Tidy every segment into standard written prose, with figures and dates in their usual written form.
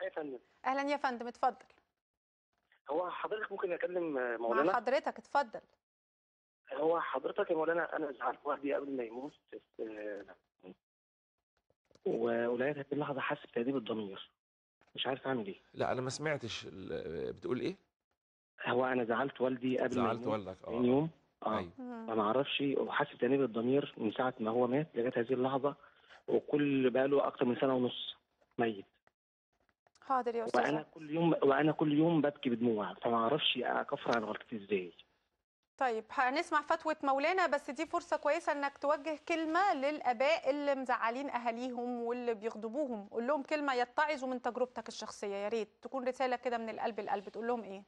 يا فندم. اهلا يا فندم، اتفضل. هو حضرتك ممكن اكلم مع مولانا؟ حضرتك، اتفضل. هو حضرتك يا مولانا، انا زعلت والدي قبل ما يموت، ولغايه هذه اللحظه حاسس بتأديب الضمير، مش عارف اعمل ايه. لا انا ما سمعتش بتقول ايه؟ هو انا زعلت والدي قبل ما زعلت يموت والدك؟ 40 يوم. ايوه. فما اعرفش، وحاسس بتأنيب الضمير من ساعه ما هو مات لغايه هذه اللحظه، وكل بقى له اكتر من سنه ونص ميت. حاضر يا استاذ وانا أحمد. كل يوم ببكي بدموع، فما اعرفش اكفر عن غلطتي ازاي. طيب هنسمع فتوى مولانا، بس دي فرصة كويسة انك توجه كلمة للآباء اللي مزعلين أهاليهم واللي بيغضبوهم. قول لهم كلمة يتعظوا من تجربتك الشخصية، يا ريت تكون رسالة كده من القلب للقلب. تقول لهم ايه؟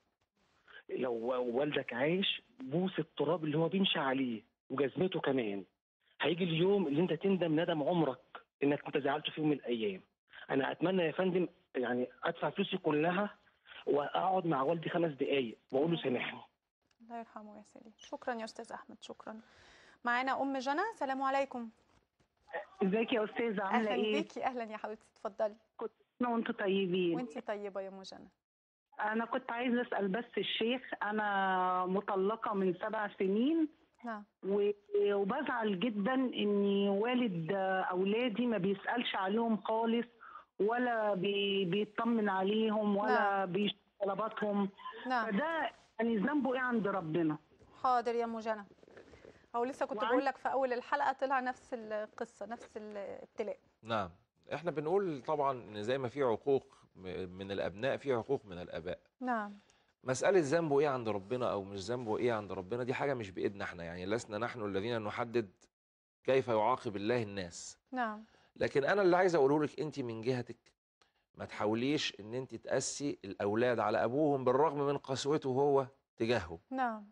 لو والدك عايش، بوس التراب اللي هو بيمشي عليه وجزمته كمان. هيجي اليوم اللي انت تندم ندم عمرك انك انت زعلته في يوم من الايام. انا اتمنى يا فندم يعني ادفع فلوسي كلها واقعد مع والدي 5 دقايق واقول له سامحني. الله يرحمه يا سيدي. شكرا يا استاذ احمد، شكرا. معانا ام جنى. سلام عليكم. ازيك يا استاذه، عامله اهلا ايه؟ بيكي. اهلا يا حبيبتي، اتفضلي. كنت وانتوا طيبين. وانتي طيبه يا ام جنى. انا كنت عايزه اسال بس الشيخ، انا مطلقه من 7 سنين. نعم. وبزعل جدا ان والد اولادي ما بيسالش عليهم خالص، ولا بيطمن عليهم، ولا نعم. بيشوف طلباتهم. نعم. فده يعني ذنبه ايه عند ربنا؟ حاضر يا ام جنى. هو لسه كنت بقول لك في اول الحلقه طلع نفس القصه، نفس الابتلاء. نعم. احنا بنقول طبعا ان زي ما في عقوق من الابناء في عقوق من الاباء. نعم. مسألة ذنبه ايه عند ربنا او مش ذنبه ايه عند ربنا دي حاجة مش بإيدنا احنا، يعني لسنا نحن الذين نحدد كيف يعاقب الله الناس. نعم. لكن انا اللي عايز اقوله لك انت من جهتك، ما تحاوليش ان انت تقسي الاولاد على ابوهم بالرغم من قسوته هو تجاههم. نعم.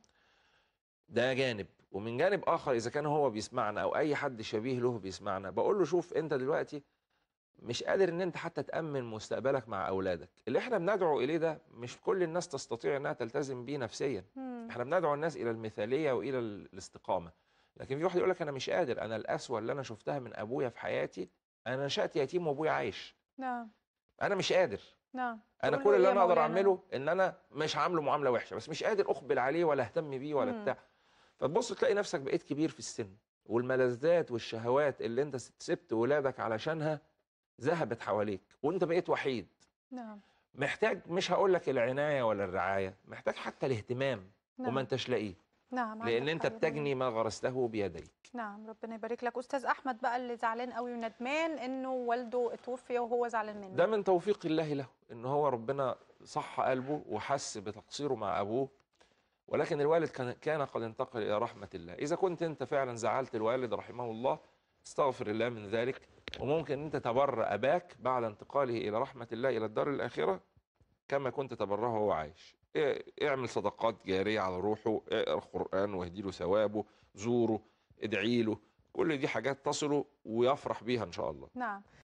ده جانب. ومن جانب اخر اذا كان هو بيسمعنا او اي حد شبيه له بيسمعنا، بقول له شوف انت دلوقتي مش قادر ان انت حتى تأمن مستقبلك مع اولادك. اللي احنا بندعو اليه ده مش كل الناس تستطيع انها تلتزم بيه نفسيا. احنا بندعو الناس الى المثالية والى الاستقامة. لكن في واحد يقول لك انا مش قادر، انا القسوة اللي انا شفتها من ابويا في حياتي، انا نشأت يتيم وابويا عايش، نعم. انا مش قادر. نعم. انا تقول له كل ايه اللي يا انا اقدر مولانا؟ اعمله ان انا مش عامله معاملة وحشة، بس مش قادر اقبل عليه ولا اهتم بيه ولا بتاع. فتبص تلاقي نفسك بقيت كبير في السن، والملذات والشهوات اللي انت سبت ولادك علشانها ذهبت حواليك، وانت بقيت وحيد. نعم. محتاج، مش هقول لك العناية ولا الرعاية، محتاج حتى الاهتمام. وما نعم. انتش لاقيه، نعم. لان عندك انت حق يا مولانا. بتجني ما غرسته بيديك. نعم. ربنا يبارك لك. استاذ احمد بقى اللي زعلان قوي وندمان انه والده اتوفي وهو زعلان منه. ده من توفيق الله له، ان هو ربنا صح قلبه وحس بتقصيره مع ابوه، ولكن الوالد كان قد انتقل الى رحمة الله. اذا كنت انت فعلا زعلت الوالد رحمه الله، استغفر الله من ذلك، وممكن انت تبر اباك بعد انتقاله الى رحمة الله الى الدار الاخرة كما كنت تبره وهو عايش. اعمل صدقات جارية على روحه، اقرأ القرآن واهدي له ثوابه، زوره، ادعي له، كل دي حاجات تصله ويفرح بيها ان شاء الله. نعم.